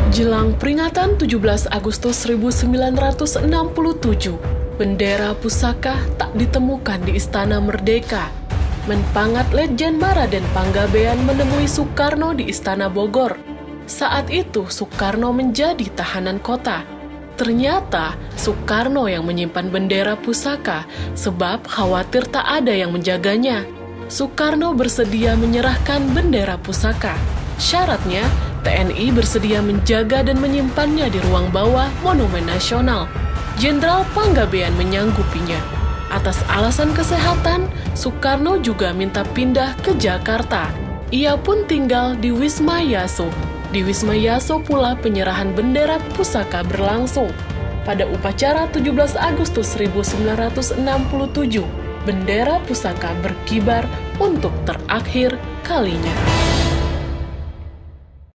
Jelang peringatan 17 Agustus 1967, bendera pusaka tak ditemukan di Istana Merdeka. Menpangat Letjen Maraden Panggabean menemui Soekarno di Istana Bogor. Saat itu Soekarno menjadi tahanan kota. Ternyata Soekarno yang menyimpan bendera pusaka sebab khawatir tak ada yang menjaganya. Soekarno bersedia menyerahkan bendera pusaka. Syaratnya, TNI bersedia menjaga dan menyimpannya di ruang bawah Monumen Nasional. Jenderal Panggabean menyanggupinya. Atas alasan kesehatan, Soekarno juga minta pindah ke Jakarta. Ia pun tinggal di Wisma Yaso. Di Wisma Yaso pula penyerahan bendera pusaka berlangsung. Pada upacara 17 Agustus 1967, bendera pusaka berkibar untuk terakhir kalinya.